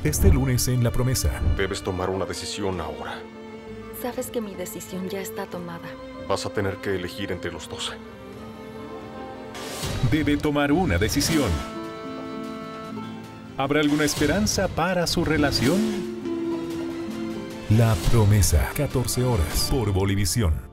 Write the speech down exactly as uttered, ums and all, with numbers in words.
Este lunes en La Promesa. Debes tomar una decisión ahora. Sabes que mi decisión ya está tomada. Vas a tener que elegir entre los dos. Debe tomar una decisión. ¿Habrá alguna esperanza para su relación? La Promesa, catorce horas por Bolivisión.